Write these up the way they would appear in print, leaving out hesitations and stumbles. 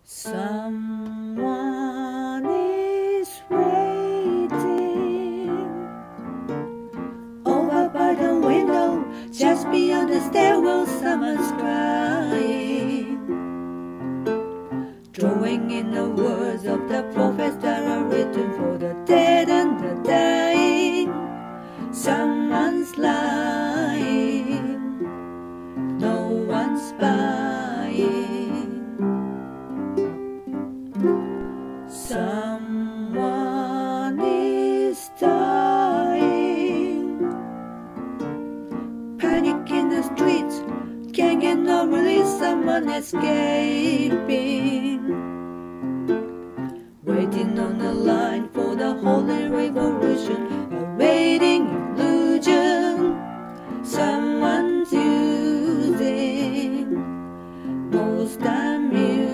Someone is waiting over by the window, just beyond the stairwell. Someone's crying, drawing in the words of the prophets that are written for the dead and the dying. Someone's lying, no one's buying. Someone is dying, panic in the streets, can't get no relief. Someone escaping, waiting on the line for the holy revolution, awaiting illusion. Someone's using, most amusing.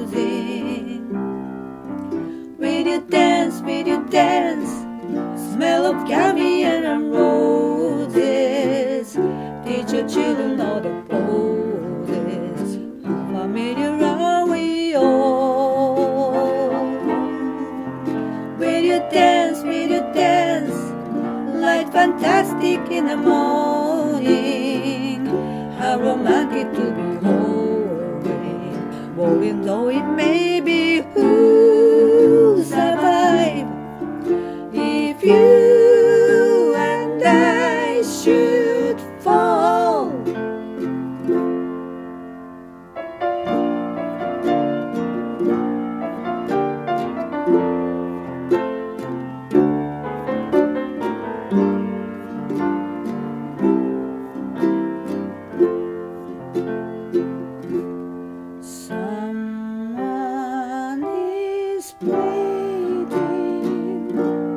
Will you dance? Smell of caviar and roses. Teach your children all the poses. How familiar are we all? Will you dance? Will you dance? Like fantastic in the morning. How romantic to be holding, boring though it may be. Who'll survive if you and I should fall? Someone is waiting,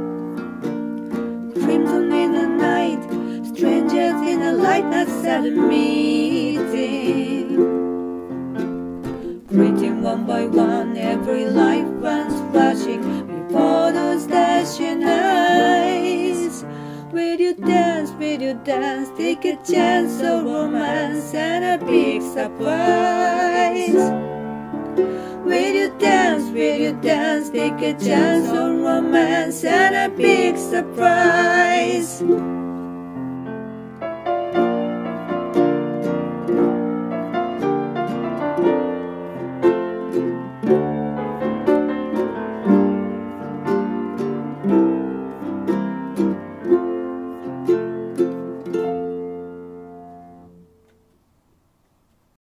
crimson in the night, strangers in the light, a sudden meeting, greeting one by one, every life runs flashing before those dashing eyes. Will you dance? Will you dance? Take a chance of romance and a big surprise. Will you dance? Will you dance? Take a chance of romance and a big surprise.